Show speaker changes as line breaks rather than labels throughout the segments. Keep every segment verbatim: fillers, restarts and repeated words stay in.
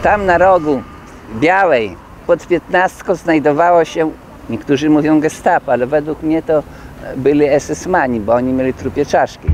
Tam na rogu Białej pod piętnastką znajdowało się, niektórzy mówią gestapo, ale według mnie to byli esesmani, bo oni mieli trupie czaszki.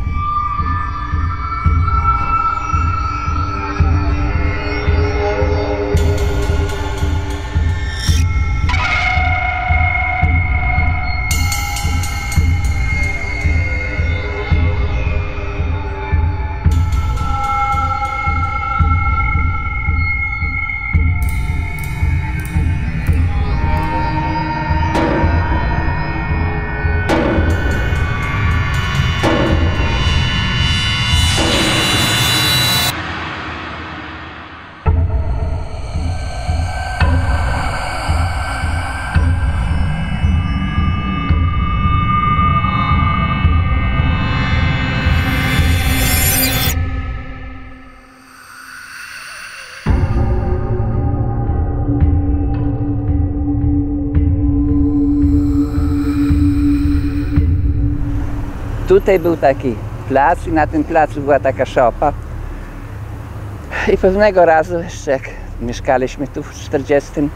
Tutaj był taki plac i na tym placu była taka szopa. I pewnego razu, jeszcze jak mieszkaliśmy tu w czterdziestym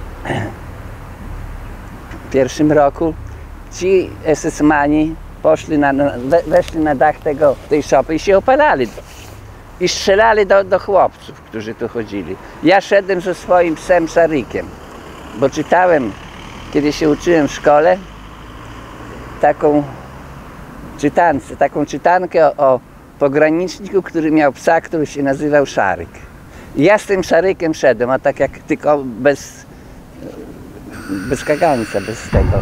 pierwszym roku, ci esesmani poszli na, weszli na dach tego, tej szopy i się opalali. I strzelali do, do chłopców, którzy tu chodzili. Ja szedłem ze swoim psem Szarykiem, bo czytałem, kiedy się uczyłem w szkole, taką czytance, taką czytankę o, o pograniczniku, który miał psa, który się nazywał Szaryk. I ja z tym Szarykiem szedłem, a tak jak tylko bez, bez kagańca, bez tego.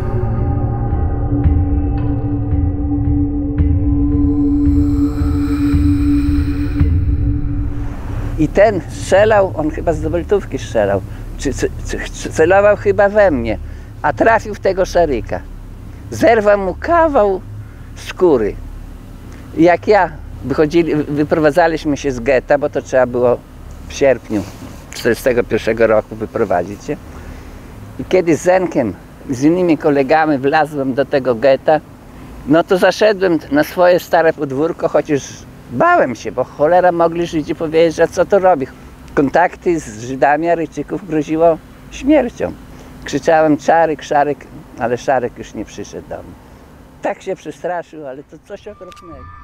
I ten strzelał, on chyba z dubeltówki strzelał, czy, czy, czy, celował chyba we mnie, a trafił w tego Szaryka. Zerwał mu kawał skóry. I jak ja wychodzili, wyprowadzaliśmy się z getta, bo to trzeba było w sierpniu czterdziestego pierwszego roku wyprowadzić się. I kiedy z Zenkiem, z innymi kolegami wlazłem do tego getta, no to zaszedłem na swoje stare podwórko, chociaż bałem się, bo cholera mogli Żydzi powiedzieć, że co to robi. Kontakty z Żydami Aryjczyków groziło śmiercią. Krzyczałem Szaryk, Szaryk, ale Szaryk już nie przyszedł do mnie. Tak się przestraszył, ale to coś okropnego.